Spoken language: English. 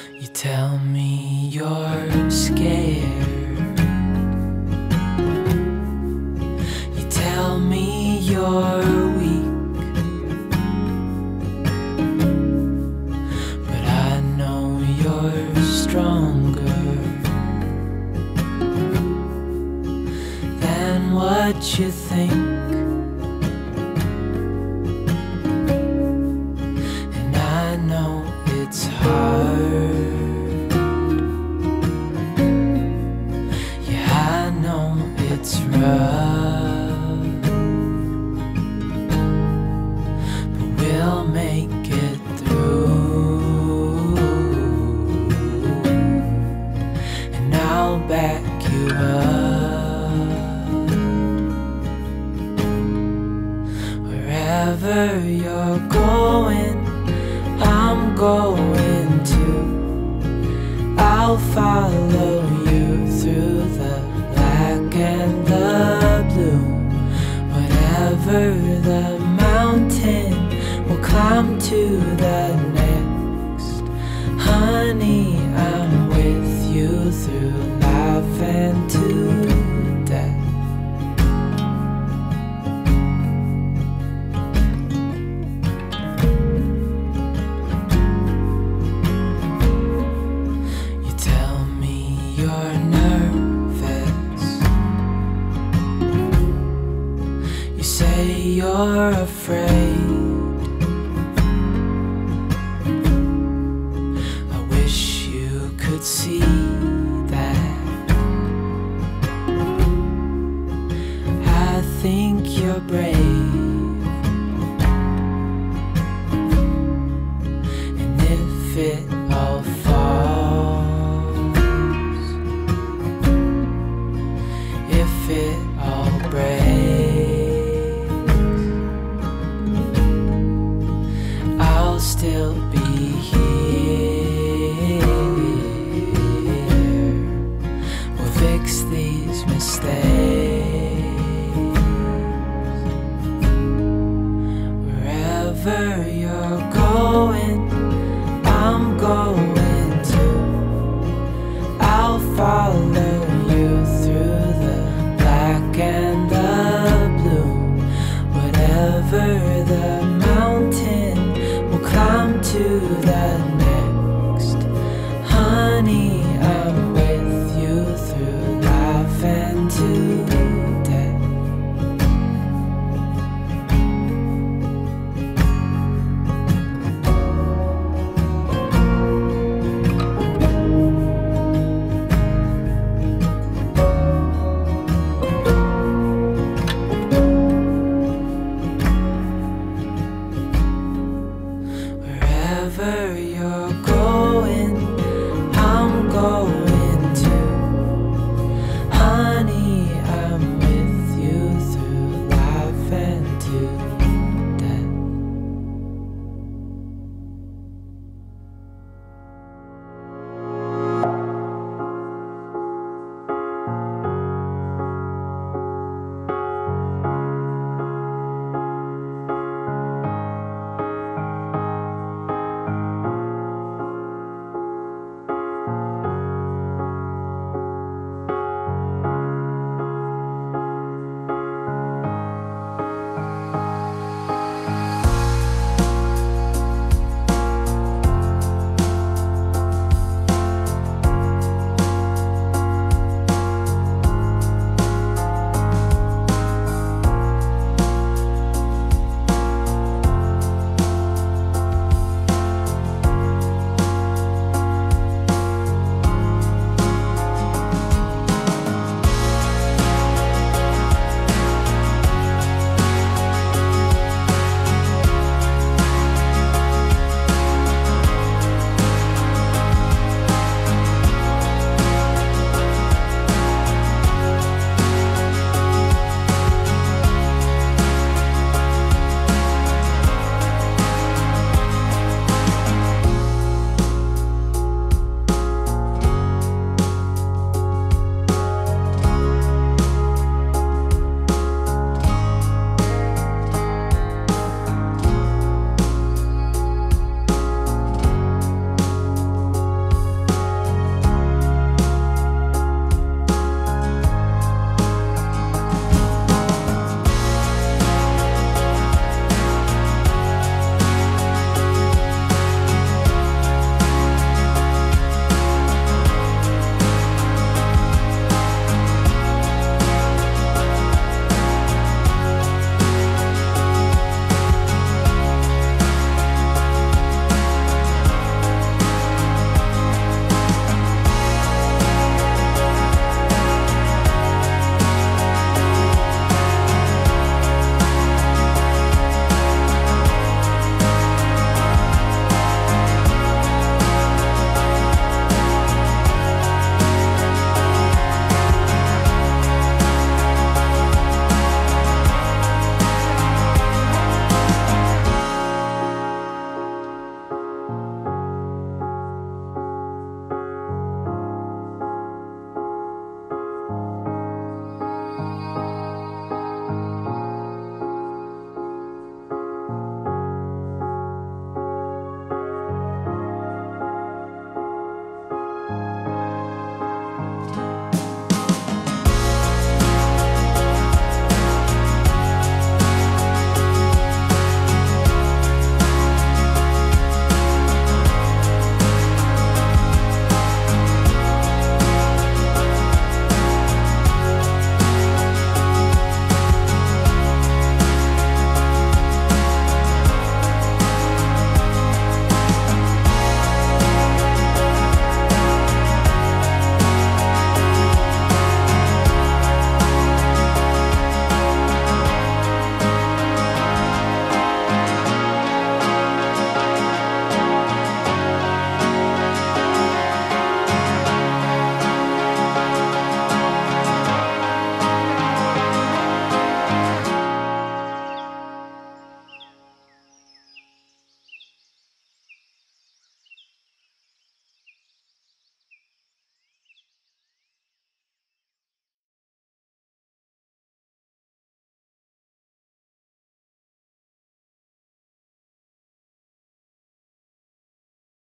You tell me you're scared. You tell me you're weak, but I know you're stronger than what you think. And I know it's hard. It's rough, but we'll make it through, and I'll back you up. Wherever you're going, I'm going too. I'll follow you through the black and the blue. Whatever the mountain, we'll climb to the next. Honey, I'm with you through life and to death. You tell me you're nervous. You say you're afraid. I wish you could see that. I think you're brave, and if it all falls, if it all breaks,